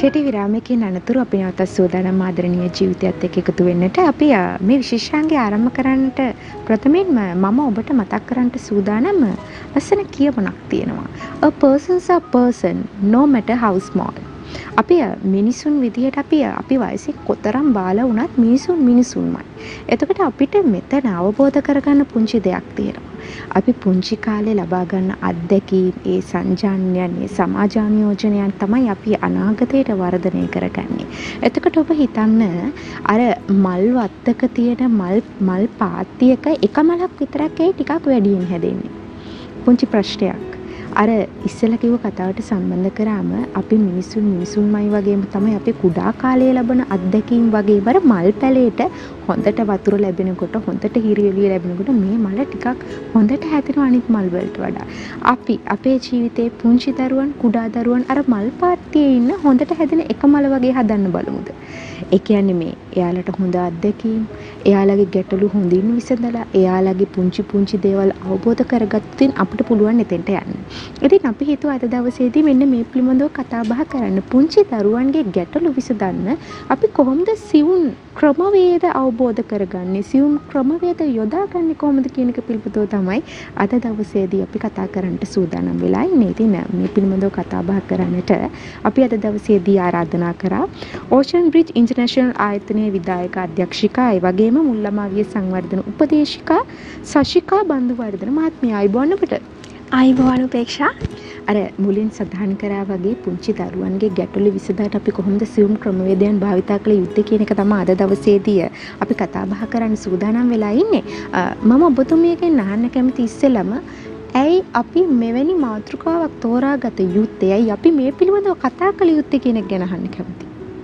කෙටි විරාමයකින් අනතුරු අපි නැවත සෝදානම් ආදරණීය ජීවිතයත් එක්ක එකතු වෙන්නට අපි මේ විශේෂාංගය ආරම්භ කරන්නට ප්‍රථමයෙන්ම මම ඔබට මතක් කරන්නට සූදානම් ලස්සන කියවනක් තියෙනවා. A person's a person no matter how small. අපි මිනිසුන් විදිහට අපි වයසින් කොතරම් බාල වුණත් මිනිසුන් මිනිසුන්මයි. එතකොට අපිට මෙතන අවබෝධ කරගන්න පුංචි දෙයක් තියෙනවා. අපි පුංචි කාලේ ලබා ගන්න අත්දැකීම්, ඒ සංජානනයන්, ඒ සමාජානියෝජනයන් තමයි අපි අනාගතයට වර්ධනය කරගන්නේ. එතකොට ඔබ හිතන්න අර මල් වත්තක තියෙන මල් පාත්තියක එක මලක් විතරක් ටිකක් වැඩියෙන් හැදෙන්නේ. පුංචි ප්‍රශ්නයක්. අර ඉස්සෙල්ලා කිව්ව කතාවට සම්බන්ධ කරාම අපි මිනිසුන්මයි වගේම තමයි අපි කුඩා කාලයේ ලබන අත්දැකීම් වගේ බර මල් පැලේට හොඳට වතුර ලැබෙනකොට හොඳට හිරි එළිය ලැබෙනකොට මේ මල ටිකක් හොඳට හැදෙනවා අනිත් මල් වලට වඩා. අපි අපේ ජීවිතේ පුංචි දරුවන් කුඩා දරුවන් අර මල් පාත්තියේ ඉන්න හොඳට හැදෙන එක මල වගේ හදන්න බලමුද? ඒ කියන්නේ මේ එයාලට හොඳ අත්දැකීම්, එයාලගේ ගැටලු හොඳින් විසඳලා, එයාලගේ පුංචි දේවල් අවබෝධ කරගත්තින් අපිට පුළුවන් එතෙන්ට යන්න. ඉතින් අපි හිතුවා අද දවසේදී මෙන්න මේ පිළිබඳව කතා බහ කරන්න. පුංචි දරුවන්ගේ ගැටලු විසඳන්න අපි කොහොමද සිවුම් ක්‍රමවේද අවබෝධ කරගන්නේ, සිවුම් ක්‍රමවේද යොදාගන්නේ කොහොමද කියන එක පිළිබඳව තමයි අද දවසේදී අපි කතා කරන්නට සූදානම් වෙලා ඉන්නේ. ඉතින් මේ පිළිබඳව කතා බහ කරන්නට අපි අද දවසේදී ආරාධනා කරා ඕෂන් බ්‍රිජ් ඉන්ටර්නැෂනල් ආයතනයේ විධායක අධ්‍යක්ෂිකා ඒ වගේම මුල්ලමාවිය සංවර්ධන උපදේශිකා සශිකා බන්දුවර්ධන මහත්මිය. ආයුබෝවන් ඔබට. ආයුබෝවන් උපේක්ෂා. අර මුලින් සඳහන් කරා වගේ පුංචි දරුවන්ගේ ගැටලු විසඳන්න අපි කොහොමද සියුම් ක්‍රමවේදයන් භාවිතා කළ යුත්තේ කියන එක තමයි අද දවසේදී අපි කතා බහ කරන්න සූදානම් වෙලා ඉන්නේ. මම ඔබතුමියගෙන් අහන්න කැමති ඉස්සෙල්ලම ඇයි අපි මෙවැනි මාතෘකාවක් තෝරාගත යුත්තේ? ඇයි අපි මේ පිළිබඳව කතා කළ යුත්තේ කියන එක ගැන අහන්න කැමතියි.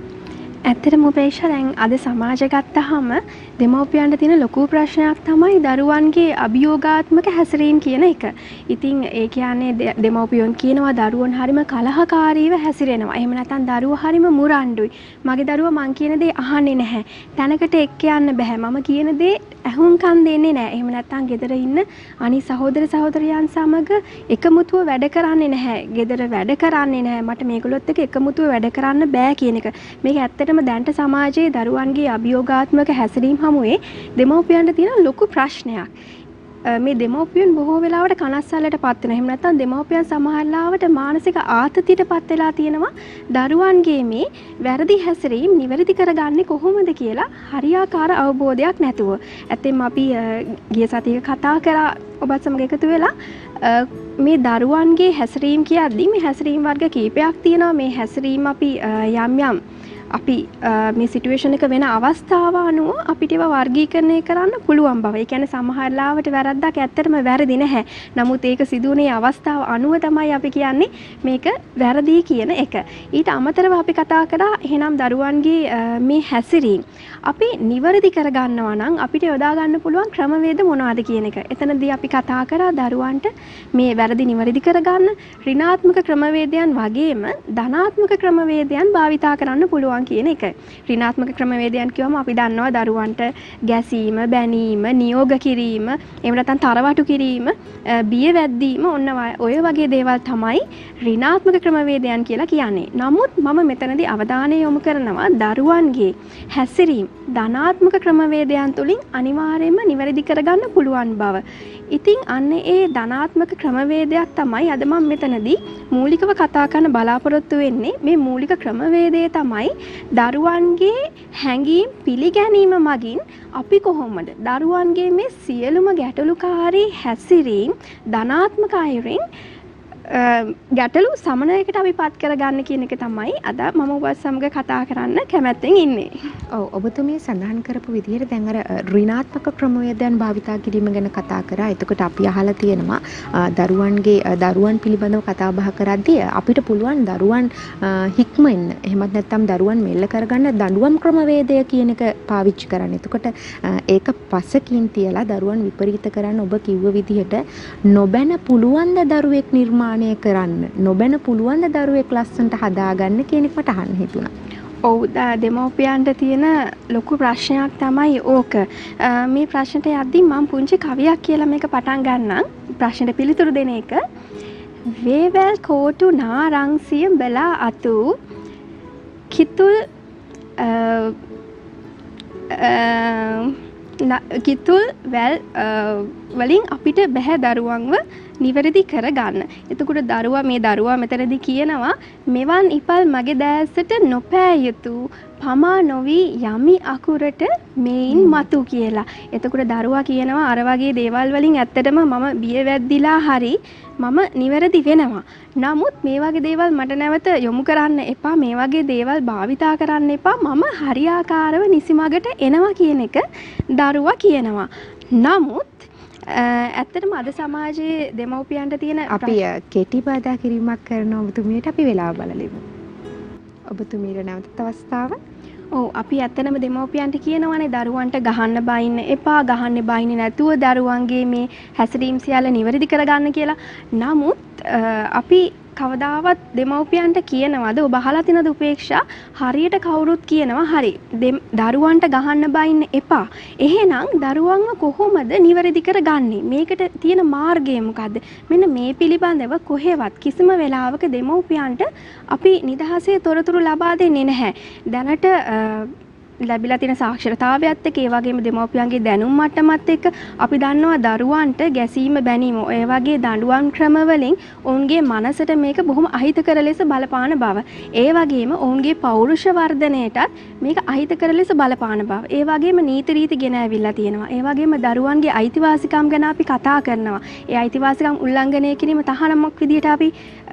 ඇත්තටම උපේක්ෂා දැන් අද සමාජය ගත්තාම දෙමව්පියන්ට තියෙන ලොකු ප්‍රශ්නයක් තමයි දරුවන්ගේ අභියෝගාත්මක හැසිරීම කියන එක. ඉතින් ඒ කියන්නේ දෙමව්පියන් කියනවා දරුවන් හරිම කලහකාරීව හැසිරෙනවා. එහෙම නැත්නම් දරුවෝ හරිම මුරණ්ඩුයි. මගේ දරුවා මං කියන දේ අහන්නේ නැහැ. තැනකට එක්ක යන්න බෑ. මම කියන දේ ඇහුම්කන් දෙන්නේ නැහැ. එහෙම නැත්නම් ගෙදර ඉන්න අනිත් සහෝදර සහෝදරියන් සමග එකමුතුව වැඩ කරන්නේ නැහැ. ගෙදර වැඩ කරන්නේ නැහැ. මට මේගොල්ලොත් එක්ක එකමුතුව වැඩ කරන්න බෑ කියන එක. මේක ඇත්තටම දැනට සමාජයේ දරුවන්ගේ අභියෝගාත්මක හැසිරීම හමුවේ දෙමව්පියන්ට තියෙන ලොකු ප්‍රශ්නයක්. මේ දෙමව්පියන් බොහෝ වෙලාවට කනස්සල්ලට පත් වෙනවා. එහෙම නැත්නම් දෙමව්පියන් සමහර ලාවට මානසික ආතතියට පත් වෙලා තියෙනවා. දරුවන්ගේ මේ වැරදි හැසිරීම නිවැරදි කරගන්නේ කොහොමද කියලා හරියාකාර අවබෝධයක් නැතුව. ඇත්තෙන්ම අපි ගිය සතියේ කතා කරා ඔබත් සමග එකතු වෙලා මේ දරුවන්ගේ හැසිරීම කියද්දී මේ හැසිරීම වර්ග කීපයක් තියෙනවා. මේ හැසිරීම අපි යම් අපි මේ සිටුේෂන් එක වෙන අවස්ථාව අනුව අපිට ඒවා වර්ගීකරණය කරන්න පුළුවන් බව. ඒ කියන්නේ සමහර ලාවට වැරද්දක් ඇත්තටම වැරදි නැහැ. නමුත් ඒක සිදුවුනේ අවස්ථාව අනුව තමයි අපි කියන්නේ මේක වැරදි කියන එක. ඊට අමතරව අපි කතා කරා එහෙනම් දරුවන්ගේ මේ හැසිරීම අපි නිවැරදි කරගන්නවා නම් අපිට යොදා ගන්න පුළුවන් ක්‍රමවේද මොනවද කියන එක. එතනදී අපි කතා කරා දරුවන්ට මේ වැරදි නිවැරදි කරගන්න ඍණාත්මක ක්‍රමවේදයන් වගේම ධනාත්මක ක්‍රමවේදයන් භාවිතා කරන්න පුළුවන් කියන එක. ඍණාත්මක ක්‍රමවේදයන් කියවම අපි දන්නවා දරුවන්ට ගැසීම, බැනීම, නියෝග කිරීම, එහෙම නැත්නම් තරවටු කිරීම, බිය වැද්දීම ඔය වගේ දේවල් තමයි ඍණාත්මක ක්‍රමවේදයන් කියලා කියන්නේ. නමුත් මම මෙතනදී අවධානය යොමු කරනවා දරුවන්ගේ හැසිරීම ධනාත්මක ක්‍රමවේදයන් තුලින් අනිවාර්යයෙන්ම නිවැරදි කරගන්න පුළුවන් බව. ඉතින් අන්න ඒ ධනාත්මක ක්‍රමවේදයක් තමයි අද මම මෙතනදී මූලිකව කතා කරන්න බලාපොරොත්තු වෙන්නේ. මේ මූලික ක්‍රමවේදය තමයි දරුවන්ගේ හැඟීම් පිළිගැනීම මගින් අපි කොහොමද දරුවන්ගේ මේ සියලුම ගැටලුකාරී හැසිරීම් ධනාත්මක අයුරින් ගැටලු සමනයකට අපි පත් කරගන්න කියන එක තමයි අද මම ඔබත් සමග කතා කරන්න කැමැත්තෙන් ඉන්නේ. ඔව් ඔබතුමිය සඳහන් කරපු විදිහට දැන් අර ඍණාත්මක ක්‍රමවේදයන් භාවිතා කිරීම ගැන කතා කරා. එතකොට අපි අහලා තියෙනවා දරුවන් පිළිබඳව කතා බහ කරද්දී අපිට පුළුවන් දරුවන් හික්මෙන්න එහෙමත් නැත්නම් දරුවන් මෙල්ල කරගන්න දඬුවම් ක්‍රමවේදය කියන එක පාවිච්චි කරන්න. එතකොට ඒක පසකින් තියලා දරුවන් විපරීත කරන්න ඔබ කිව්ව විදිහට නොබැන පුළුවන් ද දරුවෙක් නිර්මාණය කරන්න, නොබැන පුළුවන් ද දරුවෙක් ලස්සනට හදාගන්න කියන එක මට අහන්න හිතුණා. ඔව් දෙමව්පියන්ට තියෙන ලොකු ප්‍රශ්නයක් තමයි ඕක. මේ ප්‍රශ්නට යද්දී මම පුංචි කවියක් කියලා මේක පටන් ගන්නම්. ප්‍රශ්නෙට පිළිතුරු දෙන එක. වේවැල් කෝටු නාරං සිය බලා අතු කිතුල් කිතුල් වැල් වලින් අපිට බැහැ දරුවන්ව නිවැරදි කරගන්න. එතකොට දරුවා මේ දරුවා මෙතනදී කියනවා මෙවන් ඉපල් මගේ දැසට නොපෑ යුතු පමා නොවි යමි අකුරට මේන් මතු කියලා. එතකොට දරුවා කියනවා අර වගේ දේවල් වලින් ඇත්තටම මම බිය වැද්දිලා හරි මම නිවැරදි වෙනවා. නමුත් මේ වගේ දේවල් මට නැවත යොමු කරන්න එපා. මේ වගේ දේවල් භාවිතා කරන්න එපා. මම හරියාකාරව නිසිමගට එනවා කියන එක දරුවා කියනවා. නමුත් ඇත්තටම අද සමාජයේ දෙමව්පියන්ට තියෙන අපි කෙටි බාධා කිරීමක් කරන ඔබතුමියට අපි වෙලාව බලලෙමු. ඔබතුමීට නැවතත් අවස්ථාව. ඔව් අපි ඇත්තටම දෙමව්පියන්ට කියනවානේ දරුවන්ට ගහන්න බයින්න එපා, ගහන්න බයින්නේ නැතුව දරුවන්ගේ මේ හැසිරීම් සියල්ල නිවැරදි කරගන්න කියලා. නමුත් අපි කවදාවත් දෙමව්පියන්ට කියනවාද ඔබ අහලා තිනද උපේක්ෂා හරියට කවුරුත් කියනවා හරි දරුවන්ට ගහන්න බයින්න එපා. එහෙනම් දරුවන්ව කොහොමද නිවැරදි කරගන්නේ? මේකට තියෙන මාර්ගය මොකද්ද? මෙන්න මේ පිළිබඳව කොහෙවත් කිසිම වෙලාවක දෙමව්පියන්ට අපි නිදහසේ තොරතුරු ලබා දෙන්නේ නැහැ. දැනට ලැබිලා තියෙන සාක්ෂරතාවයත් එක්ක ඒ වගේම දෙමව්පියන්ගේ දැනුම් මට්ටමත් එක්ක අපි දන්නවා දරුවන්ට ගැසීම බැනීම ඔය වගේ දඬුවම් ක්‍රම වලින් ඔවුන්ගේ මනසට මේක බොහොම අහිතකර ලෙස බලපාන බව. ඒ වගේම ඔවුන්ගේ පෞරුෂ වර්ධනයටත් මේක අහිතකර ලෙස බලපාන බව. ඒ වගේම නීති රීති ගෙන ඇවිල්ලා තියෙනවා. ඒ වගේම දරුවන්ගේ අයිතිවාසිකම් ගැන අපි කතා කරනවා. ඒ අයිතිවාසිකම් උල්ලංඝනය කිරීම තහනමක් විදියට අපි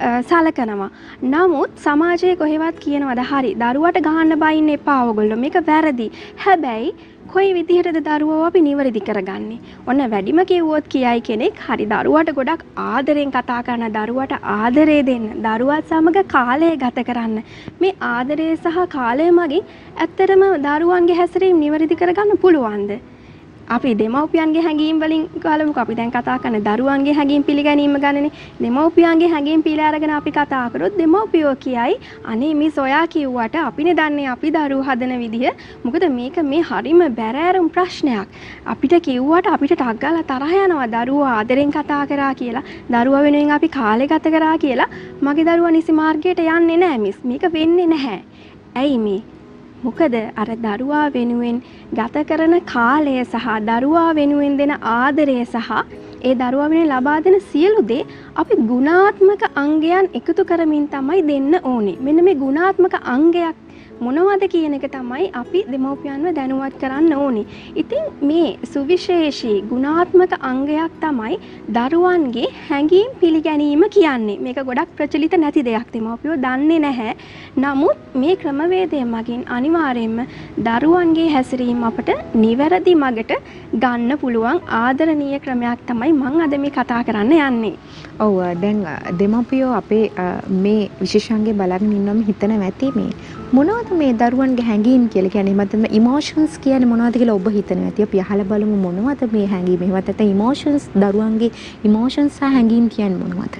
සලකනවා. නමුත් සමාජයේ කොහෙවත් කියනවාද හරි දරුවට ගහන්න බයින්න එපා ඔයගොල්ලෝ මේක වැරදි. හැබැයි කොයි විදිහටද දරුවව අපි නිවැරදි කරගන්නේ? ඔන්න වැඩිම කිව්වොත් කියයි කෙනෙක් හරි දරුවට ගොඩක් ආදරෙන් කතා කරන, දරුවට ආදරේ දෙන්න, දරුවත් සමග කාලය ගත කරන්න. මේ ආදරය සහ කාලය මගින් ඇත්තටම දරුවන්ගේ හැසිරීම නිවැරදි කරගන්න පුළුවන්ද? අපි දෙමව්පියන්ගේ හැඟීම් වලින් කලමුකෝ. අපි දැන් කතා කරන දරුවන්ගේ හැඟීම් පිළිගැනීම ගන්නනේ. දෙමව්පියන්ගේ හැඟීම් පිළි අරගෙන අපි කතා කරොත් දෙමව්පියෝ කියයි අනේ මිස් ඔයා කිව්වට අපිනේ දන්නේ අපි දරුවෝ හදන විදිය. මොකද මේක මේ හරිම බැරෑරුම් ප්‍රශ්නයක්. අපිට කිව්වට අපිට ටක් ගාලා තරහ යනවා දරුවෝ ආදරෙන් කතා කරා කියලා. දරුවා වෙනුවෙන් අපි කාලය ගත කරා කියලා. මගේ දරුවා නිසි මාර්ගයට යන්නේ නැහැ මිස්. මේක වෙන්නේ නැහැ. ඇයි මේ? මොකද අර දරුවා වෙනුවෙන් ගත කරන කාලය සහ දරුවා වෙනුවෙන් දෙන ආදරය සහ ඒ දරුවා වෙනුවෙන් ලබා දෙන සියලු දේ අපි ගුණාත්මක අංගයන් එකතු කරමින් තමයි දෙන්න ඕනේ. මෙන්න මේ ගුණාත්මක අංගයක් මොනවද කියන එක තමයි අපි දෙමව්පියන්ව දැනුවත් කරන්න ඕනේ. ඉතින් මේ සුවිශේෂී ගුණාත්මක අංගයක් තමයි දරුවන්ගේ හැඟීම් පිළිගැනීම කියන්නේ. මේක ගොඩක් ප්‍රචලිත නැති දෙයක් දෙමව්පියෝ දන්නේ නැහැ. නමුත් මේ ක්‍රමවේදය මගින් අනිවාර්යයෙන්ම දරුවන්ගේ හැසිරීම අපට නිවැරදි මගට ගන්න පුළුවන් ආදරණීය ක්‍රමයක් තමයි මම අද මේ කතා කරන්න යන්නේ. ඔව් දැන් දෙමව්පියෝ අපේ මේ විශේෂාංගය බලගෙන ඉන්නවම හිතනවා ඇති මේ මොනවද මේ දරුවන්ගේ හැඟීම් කියලා කියන්නේ මතම ඉමෝෂන්ස් කියන්නේ මොනවද කියලා ඔබ හිතනවා ඇති අපි අහලා බලමු මොනවද මේ හැඟීම් එහෙමත් නැත්නම් ඉමෝෂන්ස් දරුවන්ගේ ඉමෝෂන්ස් සහ හැඟීම් කියන්නේ මොනවද?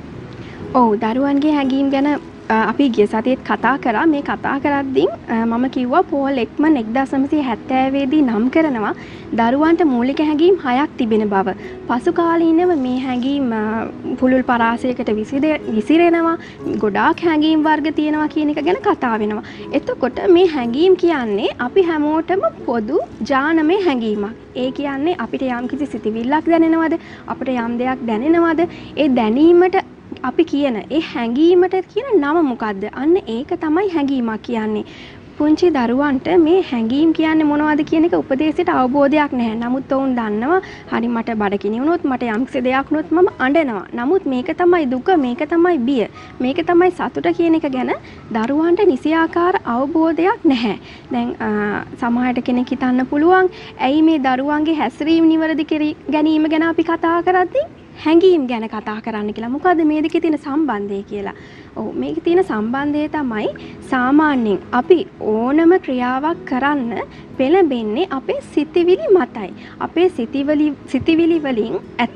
ඔව් දරුවන්ගේ හැඟීම් ගැන අපි ගිය සතියේත් කතා කරා. මේ කතා කරද්දී මම කිව්වා පෝල් එක්මන් 1970 දී නම් කරනවා දරුවන්ට මූලික හැඟීම් 6ක් තිබෙන බව. පසු කාලීනව මේ හැඟීම් පුළුල් පරාසයකට විසිරෙනවා. ගොඩාක් හැඟීම් වර්ග තියෙනවා කියන එක ගැන කතා වෙනවා. එතකොට මේ හැඟීම් කියන්නේ අපි හැමෝටම පොදු ජානමය හැඟීමක්. ඒ කියන්නේ අපිට යම් කිසි සිතිවිල්ලක් දැනෙනවද? අපිට යම් දෙයක් දැනෙනවද? ඒ දැනීමට අපි කියන ඒ හැඟීමට කියන නම මොකද්ද? අන්න ඒක තමයි හැඟීමක් කියන්නේ. පුංචි දරුවන්ට මේ හැඟීම් කියන්නේ මොනවද කියන එක උපදේශයට අවබෝධයක් නැහැ. නමුත් ඔවුන් දන්නවා හරි මට බඩගිනි වුණොත් මට යම්කිසි දෙයක් වුණොත් මම අඬනවා. නමුත් මේක තමයි දුක, මේක තමයි බිය, මේක තමයි සතුට කියන එක ගැන දරුවන්ට නිසියාකාර අවබෝධයක් නැහැ. දැන් සමහරට කෙනෙක් හිතන්න පුළුවන් ඇයි මේ දරුවන්ගේ හැසිරීම නිවැරදි ගැනීම ගැන අපි කතා කරද්දී හැඟීම් ගැන කතා කරන්න කියලා. මොකද මේ දෙකේ තියෙන සම්බන්ධය කියලා. ඔව් මේකේ තියෙන සම්බන්ධය තමයි සාමාන්‍යයෙන් අපි ඕනම ක්‍රියාවක් කරන්න පෙළඹෙන්නේ අපේ සිතිවිලි මතයි. අපේ සිතිවිලි වලින්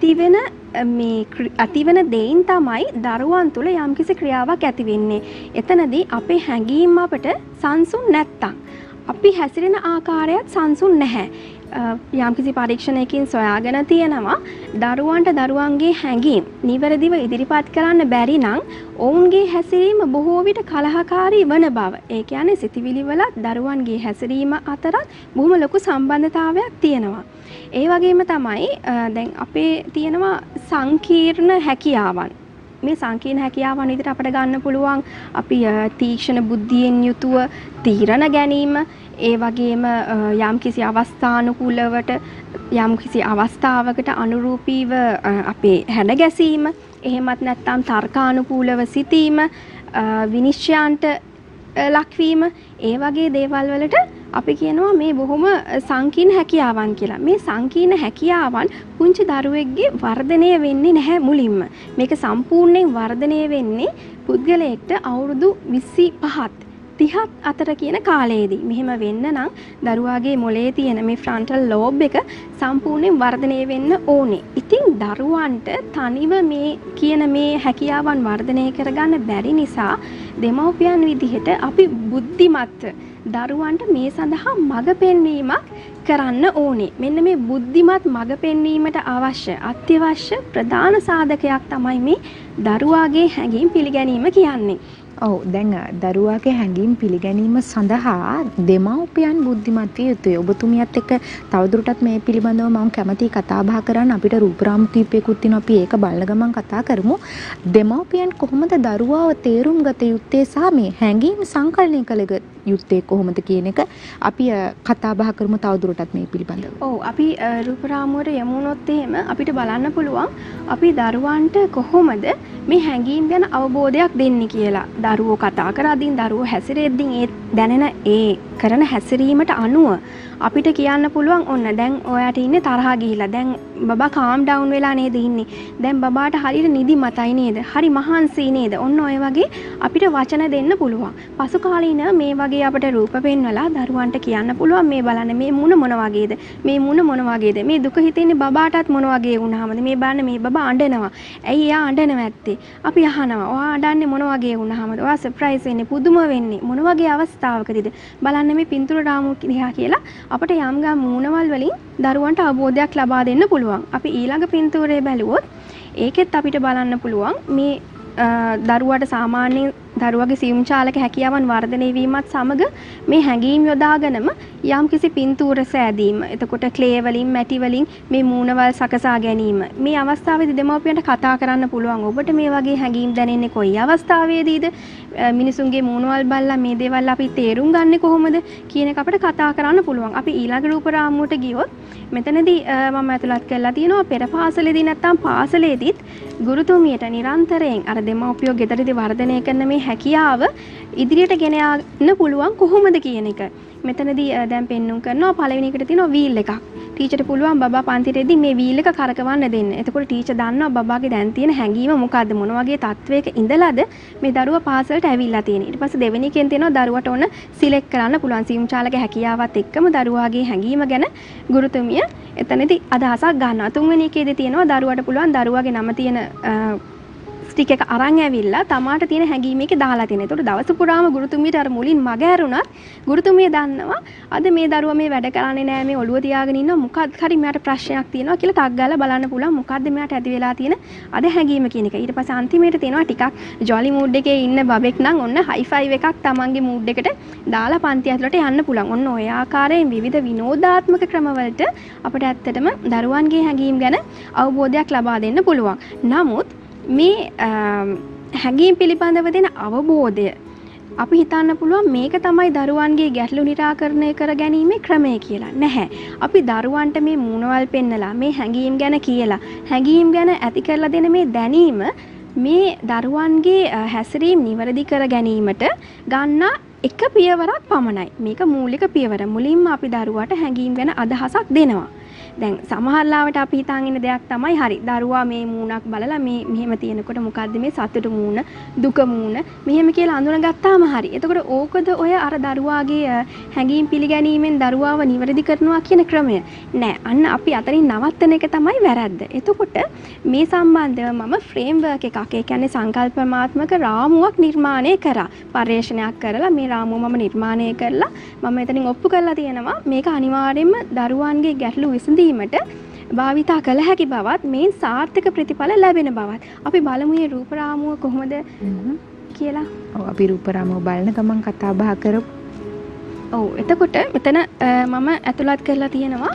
ඇතිවෙන දෙයින් තමයි දරුවන් තුළ යම්කිසි ක්‍රියාවක් ඇති වෙන්නේ. එතනදී අපේ හැඟීම් අපට සංසුන් නැත්තම් අපි හැසිරෙන ආකාරයත් සංසුන් නැහැ. යම්කිසි පරීක්ෂණයකින් සොයාගෙන තියෙනවා දරුවන්ට දරුවන්ගේ හැඟීම් නිවැරදිව ඉදිරිපත් කරන්න බැරි නම් ඔවුන්ගේ හැසිරීම බොහෝ විට කලහකාරී වන බව. ඒ කියන්නේ සිතිවිලි වලත් දරුවන්ගේ හැසිරීම අතරත් බොහොම ලොකු සම්බන්ධතාවයක් තියෙනවා. ඒ වගේම තමයි දැන් අපේ තියෙනවා සංකීර්ණ හැකියාවන්. මේ සංකීර්ණ හැකියාවන් විදිහට අපිට ගන්න පුළුවන් අපි තීක්ෂණ බුද්ධියෙන් යුතුව තීරණ ගැනීම, ඒ වගේම යම්කිසි අවස්ථානුකූලවට යම්කිසි අවස්ථාවකට අනුරූපීව අපේ හැඩ ගැසීම, එහෙමත් නැත්නම් තර්කානුකූලව සිටීම, විනිශ්චයන්ට ලක්වීම, ඒ වගේ දේවල් වලට අපි කියනවා මේ බොහොම සංකීර්ණ හැකියාවන් කියලා. මේ සංකීර්ණ හැකියාවන් පුංචි දරුවෙක්ගේ වර්ධනය වෙන්නේ නැහැ මුලින්ම. මේක සම්පූර්ණයෙන් වර්ධනය වෙන්නේ පුද්ගලයෙක්ට අවුරුදු 25ත් 30ත් අතර කියන කාලයේදී. මෙහෙම වෙන්න නම් දරුවාගේ මොළයේ තියෙන මේ ෆ්‍රන්ටල් ලෝබ් එක සම්පූර්ණයෙන් වර්ධනය වෙන්න ඕනේ. ඉතින් දරුවන්ට තනිව මේ කියන මේ හැකියාවන් වර්ධනය කරගන්න බැරි නිසා දෙමව්පියන් විදිහට අපි බුද්ධිමත් දරුවන්ට මේ සඳහා මඟ පෙන්වීමක් කරන්න ඕනේ. මෙන්න මේ බුද්ධිමත් මඟ පෙන්වීමට අවශ්‍ය අත්‍යවශ්‍ය ප්‍රධාන සාධකයක් තමයි මේ දරුවාගේ හැඟීම් පිළිගැනීම කියන්නේ. ඔව් දැන් දරුවාගේ හැඟීම් පිළිගැනීම සඳහා දෙමව්පියන් බුද්ධිමත් විය යුතුයි. ඔබතුමියත් එක්ක තවදුරටත් මේ පිළිබඳව මම කැමතියි කතා බහ කරන්න. අපිට රූපරාමු කීපයකුත් තියෙනවා. අපි ඒක බලන ගමන් කතා කරමු. දෙමව්පියන් කොහොමද දරුවාව තේරුම් ගත යුත්තේ සහ මේ හැඟීම් සංකලනය කළ යුත්තේ කොහොමද කියන එක අපි කතා බහ කරමු තවදුරටත් මේ පිළිබඳව. ඔව් අපි රූපරාමුවට යමු වුණොත් එහෙම අපිට බලන්න පුළුවන් අපි දරුවන්ට කොහොමද මේ හැඟීම් ගැන අවබෝධයක් දෙන්නේ කියලා. දරුවෝ කතා කරද්දී දරුවෝ හැසිරෙද්දී ඒ දැනෙන ඒ කරන හැසිරීමට අනුව අපිට කියන්න පුළුවන් ඔන්න දැන් ඔයාට ඉන්නේ තරහා ගිහිලා. දැන් බබා කාම් ඩවුන් වෙලා නේද ඉන්නේ. දැන් බබාට හරියට නිදිමතයි නේද? හරි මහන්සි නේද? ඔන්න ඔය වගේ අපිට වචන දෙන්න පුළුවන්. පසු කාලීන මේ වගේ අපිට රූප පෙන්වලා දරුවන්ට කියන්න පුළුවන් මේ බලන්න මේ මුණ මොන වගේද? මේ මුණ මොන වගේද? මේ දුක හිතෙන්නේ බබාටත් මොන වගේ වුණාමද? මේ බලන්න මේ බබා අඬනවා. ඇයි එයා අඬනවා ඇත්තේ? අපි අහනවා. ඔයා අඬන්නේ මොන වගේ වුණාමද? ඔයා සර්ප්‍රයිස් වෙන්නේ පුදුම වෙන්නේ මොන වගේ අවස්ථාවකදීද? බලන්න මේ පින්තූර රාමු දිහා කියලා අපිට යම් ගම් මූණවල් වලින් දරුවන්ට අවබෝධයක් ලබා දෙන්න පුළුවන්. අපි ඊළඟ පින්තූරේ බැලුවොත් ඒකෙත් අපිට බලන්න පුළුවන් මේ දරුවාට සාමාන්‍යයෙන් දරුවගේ සියුම් චාලක හැකියාවන් වර්ධනය වීමත් සමග මේ හැඟීම් යොදාගෙනම යම්කිසි පින්තූර සෑදීම, එතකොට ක්ලේ වලින් මැටි වලින් මේ මූණවල් සකසා ගැනීම. මේ අවස්ථාවේදී දෙමව්පියන්ට කතා කරන්න පුළුවන්. ඔබට මේ වගේ හැඟීම් දැනෙන්නේ කොයි අවස්ථාවේදීද? මිනිසුන්ගේ මූණවල් බලලා මේ දේවල් අපි තේරුම් ගන්නේ කොහොමද කියන එක අපිට කතා කරන්න පුළුවන්. අපි ඊළඟ රූප රාමුවට ගියොත් මෙතනදී මම ඇතුළත් කරලා තියෙනවා පෙර පාසලේදී නැත්තම් පාසලේදීත් ගුරුතුමියට නිරන්තරයෙන් අර දෙමව්පියෝ ගෙදරදී වර්ධනය කරන මේ හැකියාව ඉදිරියට ගෙන යන්න පුළුවන් කොහොමද කියන එක. මෙතනදී දැන් පෙන්눔 කරනවා පළවෙනි එකට තියෙනවා වීල් එකක්. ටීචර්ට පුළුවන් බබා පන්තිරේදී මේ වීල් එක කරකවන්න දෙන්න. එතකොට ටීචර් දන්නවා බබාගේ දැන් තියෙන හැඟීම මොකද්ද, මොන වගේ තත්වයක ඉඳලාද මේ දරුවා පාසලට ඇවිල්ලා තියෙන්නේ. ඊට පස්සේ දෙවෙනි එකෙන් තියෙනවා දරුවට ඕන සිලෙක්ට් කරන්න පුළුවන් සියුම් චාලක හැකියාවත් එක්කම දරුවාගේ හැඟීම ගැන ගුරුතුමිය එතනදී අදහසක් ගන්නවා. තුන්වෙනි එකේදී තියෙනවා දරුවට පුළුවන් දරුවාගේ නම තියෙන ස්ටික් එක අරන් ඇවිල්ලා තමාට තියෙන හැඟීම එකේ දාලා තියෙනවා. ඒතකොට දවස පුරාම ගුරුතුමියට අර මුලින් මග ඇරුණත් ගුරුතුමිය දන්නවා අද මේ දරුවා මේ වැඩ කරන්නේ නැහැ, මේ ඔළුව තියාගෙන ඉන්නවා, මොකක්ද හරි මෙයාට ප්‍රශ්නයක් තියෙනවා කියලා ටක් ගාලා බලන්න පුළුවන් මොකද්ද මෙයාට ඇති වෙලා තියෙන අද හැඟීම කියන එක. ඊට පස්සේ අන්තිමේට තියෙනවා ටිකක් ජොලි මූඩ් එකේ ඉන්න බබෙක් නම් ඔන්න හයි ෆයිව් එකක් තමන්ගේ මූඩ් එකට දාලා පන්ති ඇතුළට යන්න පුළුවන්. ඔන්න ඔය ආකාරයෙන් විවිධ විනෝදාත්මක ක්‍රමවලට අපිට ඇත්තටම දරුවන්ගේ හැඟීම් ගැන අවබෝධයක් ලබා දෙන්න පුළුවන්. නමුත් මේ හැඟීම් පිළිබඳව දෙන අවබෝධය අපි හිතන්න පුළුවන් මේක තමයි දරුවන්ගේ ගැටලු निराකරණය කර ගැනීමේ ක්‍රමය කියලා. නැහැ. අපි දරුවන්ට මේ මූණවල් පෙන්නලා මේ හැඟීම් ගැන කියලා හැඟීම් ගැන ඇති කරලා දෙන මේ දැනීම මේ දරුවන්ගේ හැසිරීම නිවැරදි කර ගැනීමට ගන්න එක පියවරක් පමණයි. මේක මූලික පියවර. මුලින්ම අපි දරුවාට හැඟීම් ගැන අදහසක් දෙනවා. දැන් සමහරලාවට අපි හිතාගෙන ඉන්න දෙයක් තමයි හරි දරුවා මේ මූණක් බලලා මේ මෙහෙම තියෙනකොට මොකද්ද මේ සතුට මූණ දුක මූණ මෙහෙම කියලා අඳුනගත්තාම හරි. එතකොට ඕකද ඔය අර දරුවාගේ හැඟීම් පිළිගැනීමෙන් දරුවාව නිවැරදි කරනවා කියන ක්‍රමය. නෑ. අන්න අපි අතරින් නවත්තන එක තමයි වැරද්ද. එතකොට මේ සම්බන්ධව මම ෆ්‍රේම්වර්ක් එකක් ඒ කියන්නේ සංකල්පනාත්මක රාමුවක් නිර්මාණය කරා. පර්යේෂණයක් කරලා මේ රාමුව මම නිර්මාණය කරලා මම එතනින් ඔප්පු කරලා තියෙනවා මේක අනිවාර්යයෙන්ම දරුවන්ගේ ගැටලු විසඳීමට භාවිතා කළ හැකි බවත් මේ සාර්ථක ප්‍රතිඵල ලැබෙන බවත්. අපි බලමු මේ රූප රාමුව කොහොමද කියලා. ඔව් අපි රූප රාමුව බලන ගමන් කතා බහ කරමු. ඔව් එතකොට මෙතන මම ඇතුළත් කරලා තියෙනවා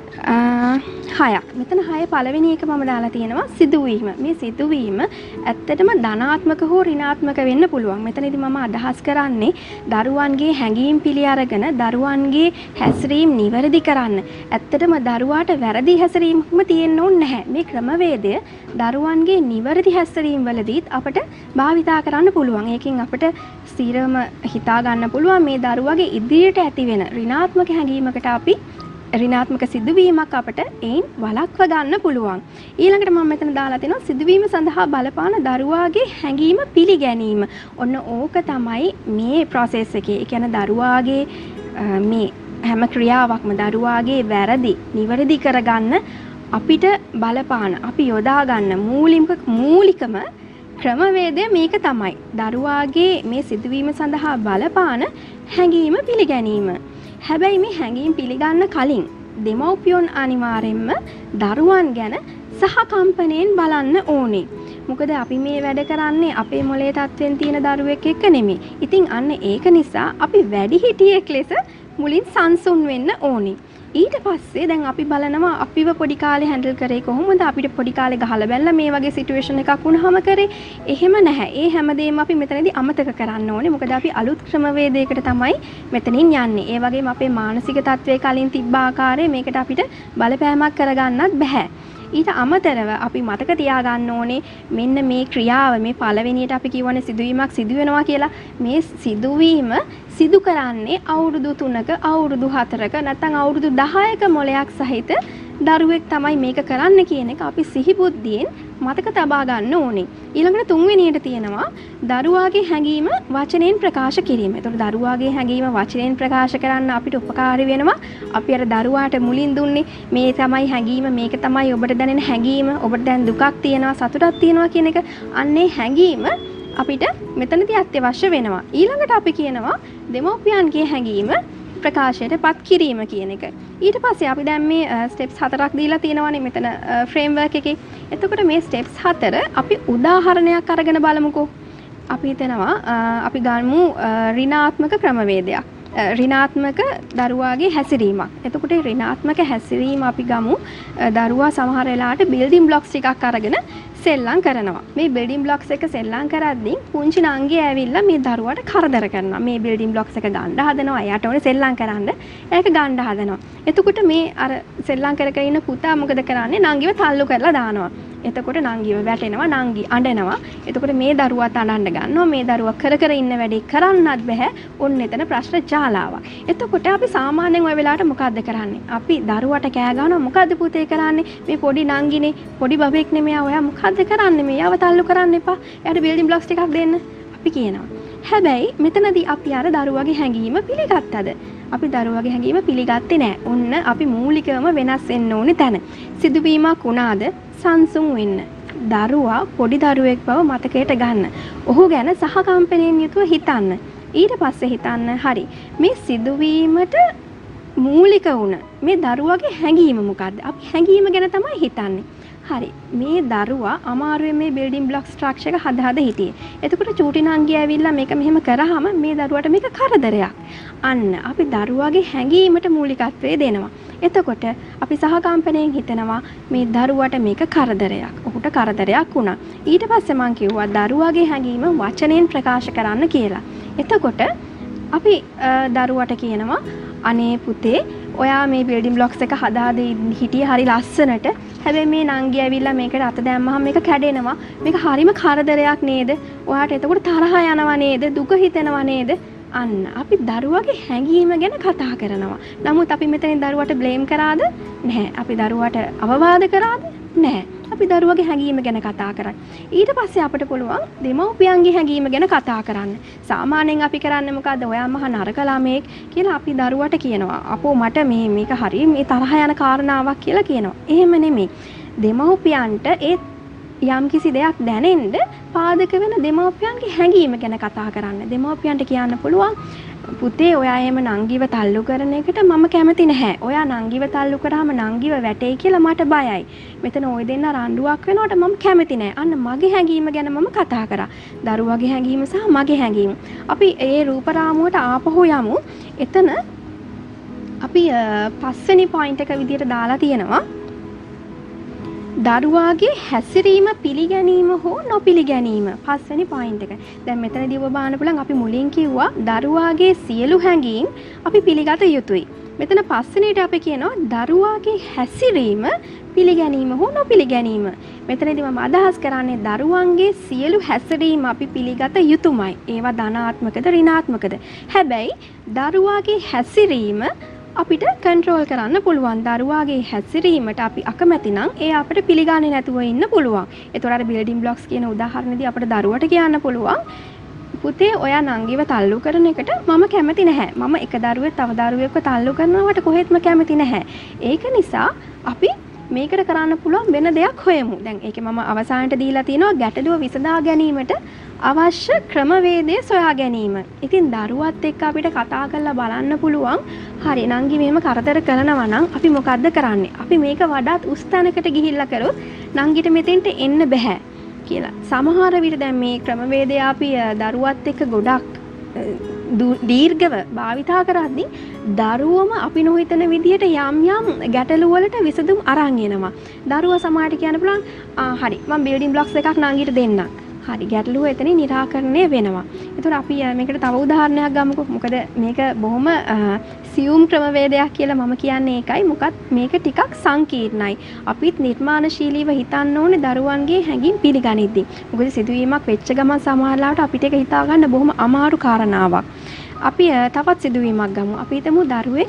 6ක්. මෙතන 6 පළවෙනි එක මම දාලා තියෙනවා සිදුවීම. මේ සිදුවීම ඇත්තටම ධනාත්මක හෝ ඍණාත්මක වෙන්න පුළුවන්. මෙතනදී මම අදහස් කරන්නේ දරුවන්ගේ හැඟීම් පිළි අරගෙන දරුවන්ගේ හැසිරීම් නිවැරදි කරන්න. ඇත්තටම දරුවාට වැරදි හැසිරීමක්ම තියෙන්න ඕනේ නැහැ. මේ ක්‍රමවේදය දරුවන්ගේ නිවැරදි හැසිරීම් වලදීත් අපිට භාවිතා කරන්න පුළුවන්. ඒකෙන් අපිට ස්ථිරම හිතා ගන්න පුළුවන් මේ දරුවගේ ඉදිරියට ඇති වෙන ඍණාත්මක හැඟීමකට අපි ඍණාත්මක සිදුවීමක් අපට එයින් වළක්ව ගන්න පුළුවන්. ඊළඟට මම මෙතන දාලා තිනවා සිදුවීම සඳහා බලපාන දරුවාගේ හැඟීම පිළිගැනීම. ඔන්න ඕක තමයි මේ process එකේ. ඒ කියන්නේ දරුවාගේ මේ හැම ක්‍රියාවක්ම දරුවාගේ වැරදි නිවැරදි කරගන්න අපිට බලපාන අපි යොදා ගන්න මූලිකම ක්‍රමවේදය මේක තමයි. දරුවාගේ මේ සිදුවීම සඳහා බලපාන හැඟීම පිළිගැනීම. හැබැයි මේ හැඟීම් පිළිගන්න කලින් දෙමව්පියන් අනිවාර්යෙන්ම දරුවන් ගැන සහකම්පණයෙන් බලන්න ඕනේ. මොකද අපි මේ වැඩ කරන්නේ අපේ මොලේ තත්ත්වෙන් තියෙන දරුවෙක් එක්ක නෙමෙයි. ඉතින් අන්න ඒක නිසා අපි වැඩිහිටියෙක් ලෙස මුලින් සංසුන් වෙන්න ඕනේ. ඊට පස්සේ දැන් අපි බලනවා අපිව පොඩි කාලේ හැන්ඩල් කරේ කොහොමද අපිට පොඩි කාලේ ගහලා බැලලා මේ වගේ සිටුේෂන් එකක් වුණාම කරේ එහෙම නැහැ. ඒ හැමදේම අපි මෙතනදී අමතක කරන්න ඕනේ. මොකද අපි අලුත් ක්‍රමවේදයකට තමයි මෙතනින් යන්නේ. ඒ වගේම අපේ මානසික තත්ත්වයේ කලින් තිබ්බ ආකාරය මේකට අපිට බලපෑමක් කරගන්නත් බෑ. ඊට අමතරව අපි මතක තියාගන්න ඕනේ මෙන්න මේ ක්‍රියාව මේ පළවෙනියට අපි කියවනේ සිදුවීමක් සිදු වෙනවා කියලා. මේ සිදුවීම සිදු කරන්නේ අවුරුදු 3ක අවුරුදු 4ක නැත්නම් අවුරුදු 10ක මොලයක් සහිත දරුවෙක් තමයි මේක කරන්න කියන එක අපි සිහිබුද්ධියෙන් මතක තබා ගන්න ඕනේ. ඊළඟට තුන්වෙනියට තියෙනවා දරුවාගේ හැඟීම වචනෙන් ප්‍රකාශ කිරීම. ඒතකොට දරුවාගේ හැඟීම වචනෙන් ප්‍රකාශ කරන්න අපිට උපකාරී වෙනවා. අපි අර දරුවාට මුලින් දුන්නේ මේ තමයි හැඟීම, මේක තමයි ඔබට දැනෙන හැඟීම, ඔබට දැන් දුකක් තියෙනවා, සතුටක් තියෙනවා කියන එක. අන්නේ හැඟීම අපිට මෙතනදී අත්‍යවශ්‍ය වෙනවා. ඊළඟට අපි කියනවා දෙමව්පියන්ගේ හැඟීම ප්‍රකාශයට පත් කිරීම කියන එක. ඊට පස්සේ අපි දැන් මේ ස්ටෙප්ස් 4ක් දීලා තියෙනවානේ මෙතන ෆ්‍රේම්වර්ක් එකේ. එතකොට මේ ස්ටෙප්ස් 4 අපි උදාහරණයක් අරගෙන බලමුකෝ. අපි හිතනවා අපි ගමු ඍණාත්මක ක්‍රමවේදයක්. ඍණාත්මක දරුවාගේ හැසිරීමක්. එතකොට ඍණාත්මක හැසිරීම අපි ගමු දරුවා සමහර වෙලාවට බිල්ඩින් බ්ලොක්ස් ටිකක් අරගෙන සෙල්ලම් කරනවා. මේ බිල්ඩින් බ්ලොක්ස් එක සෙල්ලම් කරද්දී පුංචි නංගි ඇවිල්ලා මේ දරුවාට කරදර කරනවා. මේ බිල්ඩින් බ්ලොක්ස් එක ගන්න හදනවා. එයාට ඕනේ සෙල්ලම් කරන්න. ඒක ගන්න හදනවා. එතකොට මේ අර සෙල්ලම් කර කර ඉන්න පුතා මොකද කරන්නේ? නංගිව තල්ලු කරලා දානවා. එතකොට නංගිව වැටෙනවා. නංගි අඬනවා. එතකොට මේ දරුවාත් අඬන්න ගන්නවා. මේ දරුවා කර කර ඉන්න වැඩේ කරන්නත් බෑ. ඔන්න එතන ප්‍රශ්න ජාලාවක්. එතකොට අපි සාමාන්‍යයෙන් ওই වෙලාවට මොකද්ද කරන්නේ? අපි දරුවාට කෑ ගහනවා. මොකද්ද පුතේ කරන්නේ? මේ පොඩි නංගිනේ පොඩි බබෙක් නෙමෙයි. ඔයා මොකද්ද කරන්නේ? මේ යව තල්ලු කරන්න එපා. එයාට බිල්ඩින් බ්ලොක්ස් ටිකක් දෙන්න. අපි කියනවා. හැබැයි මෙතනදී අපි අර දරුවාගේ හැඟීම පිළිගත්තද? අපි දරුවාගේ හැඟීම පිළිගත්තේ නැහැ. ඔන්න අපි මූලිකවම වෙනස් වෙන්න ඕනේ තැන. සිදුවීමක් වුණාද සංසුන් වෙන්න. දරුවා පොඩි දරුවෙක් බව මතකයට ගන්න. ඔහු ගැන සහකම්පනයෙන් යුතුව හිතන්න. ඊට පස්සේ හිතන්න හරි මේ සිදුවීමට මූලික වුණ මේ දරුවාගේ හැඟීම මොකද්ද? අපි හැඟීම ගැන තමයි හිතන්නේ. හරි මේ දරුවා අමාරුවෙන් මේ බිල්ඩින් බ්ලොක් ස්ට්‍රක්චර් එක හදා හිටියේ. එතකොට චූටි නංගි ඇවිල්ලා මේක මෙහෙම කරාම මේ දරුවාට මේක කරදරයක්. අන්න අපි දරුවාගේ හැඟීමට මූලිකත්වය දෙනවා. එතකොට අපි සහකම්පනයෙන් හිතනවා මේ දරුවාට මේක කරදරයක්. ඔහුට කරදරයක් වුණා. ඊට පස්සේ මම කිව්වා දරුවාගේ හැඟීම වචනෙන් ප්‍රකාශ කරන්න කියලා. එතකොට අපි දරුවාට කියනවා අනේ පුතේ ඔයා මේ බිල්ඩින් බ්ලොක්ස් එක හදා හිටියේ හරි ලස්සනට. හැබැයි මේ නංගි ඇවිල්ලා මේකට අත දැම්මහම මේක කැඩෙනවා. මේක හරිම කරදරයක් නේද? ඔයාට එතකොට තරහ යනවා නේද? දුක හිතෙනවා නේද? අන්න අපි දරුවගේ හැඟීම ගැන කතා කරනවා. නමුත් අපි මෙතනින් දරුවට බ්ලේම් කරාද? නැහැ. අපි දරුවට අවවාද කරාද? නැහැ. අපි දරුවගේ හැඟීම ගැන කතා කරන්නේ. ඊට පස්සේ අපිට පුළුවන් දෙමව්පියන්ගේ හැඟීම ගැන කතා කරන්න. සාමාන්‍යයෙන් අපි කරන්නේ මොකද්ද? ඔයා මහ නරක ළමෙක් කියලා අපි දරුවට කියනවා. අපෝ මට මේක හරිය මේ තරහ යන කාරණාවක් කියලා කියනවා. එහෙම නෙමෙයි. දෙමව්පියන්ට ඒ යම්කිසි දෙයක් දැනෙන්න පාදක වෙන දෙමව්පියන්ගේ හැඟීම ගැන කතා කරන්න. දෙමව්පියන්ට කියන්න පුළුවන් පුතේ ඔයා එහෙම නංගිව තල්ලු කරන එකට මම කැමති නැහැ. ඔයා නංගිව තල්ලු කරාම නංගිව වැටෙයි කියලා මට බයයි. මෙතන ওই දෙන්න රණ්ඩුවක් වෙනවට මම කැමති නැහැ. අන්න මගේ හැඟීම ගැන මම කතා කරා. දරුවගේ හැඟීම සහ මගේ හැඟීම. අපි ඒ රූප රාමුවට ආපහු යමු. එතන අපි පස්වෙනි පොයින්ට් එක විදියට දාලා තියෙනවා. දරුවාගේ හැසිරීම පිළිගැනීම හෝ නොපිළිගැනීම පස්වෙනි පොයින්ට් එක. දැන් මෙතනදී ඔබ බලන්න පුළුවන් අපි මුලින් කිව්වා දරුවාගේ සියලු හැඟීම් අපි පිළිගත යුතුයි. මෙතන පස්වෙනිට අපි කියනවා දරුවාගේ හැසිරීම පිළිගැනීම හෝ නොපිළිගැනීම. මෙතනදී මම අදහස් කරන්නේ දරුවන්ගේ සියලු හැසිරීම අපි පිළිගත යුතුමයි. ඒවා ධනාත්මකද ඍණාත්මකද. හැබැයි දරුවාගේ හැසිරීම අපිට කන්ට්‍රෝල් කරන්න පුළුවන්. දරුවාගේ හැසිරීමට අපි අකමැති නම් ඒ අපිට පිළිගන්නේ නැතුව ඉන්න පුළුවන්. ඒතොර අර බිල්ඩින් බ්ලොක්ස් කියන උදාහරණෙදී අපිට දරුවට කියන්න පුළුවන් පුතේ ඔයා නංගිව තල්ලු කරන එකට මම කැමති නැහැ. මම එක දරුවෙක් තව දරුවෙක්ව තල්ලු කරනවට කොහෙත්ම කැමති නැහැ. ඒක නිසා අපි මේකට කරන්න පුළුවන් වෙන දෙයක් හොයමු. දැන් ඒකේ මම අවසානට දීලා තියෙනවා ගැටලුව විසඳා ගැනීමට අවශ්‍ය ක්‍රමවේදය සොයා ගැනීම. ඉතින් දරුවත් එක්ක අපිට කතා කරලා බලන්න පුළුවන්. හරි නංගි මෙහෙම කරදර කරනවා නම් අපි මොකද්ද කරන්නේ? අපි මේක වඩාත් උස් තැනකට ගිහිල්ලා කරොත් නංගිට මෙතෙන්ට එන්න බෑ කියලා. සමහර විට දැන් මේ ක්‍රමවේදය අපි දරුවත් එක්ක ගොඩක් දීර්ඝව භාවිතා කරද්දී දරුවම අපි නොහිතන විදිහට යම් යම් ගැටලු වලට විසඳුම් අරන් එනවා. දරුවා සමහරට කියන්න පුළුවන් හරි මම බිල්ඩින් බ්ලොක්ස් එකක් නංගිට දෙන්නම්. හරි ගැටලුව එතනින් निराකරණය වෙනවා. ඒතකොට අපි මේකට තව උදාහරණයක් ගමුකෝ. මොකද මේක බොහොම සියුම් ක්‍රමවේදයක් කියලා මම කියන්නේ ඒකයි. මොකද මේක ටිකක් සංකීර්ණයි. අපිත් නිර්මාණශීලීව හිතන්න ඕනේ දරුවන්ගේ හැඟීම් පිළිගනිද්දී. මොකද සිදුවීමක් වෙච්ච ගමන් සමහරවිට අපිට ඒක හිතා ගන්න බොහොම අමාරු කාරණාවක්. අපි තවත් සිදුවීමක් ගමු. අපි හිතමු දරුවෙක්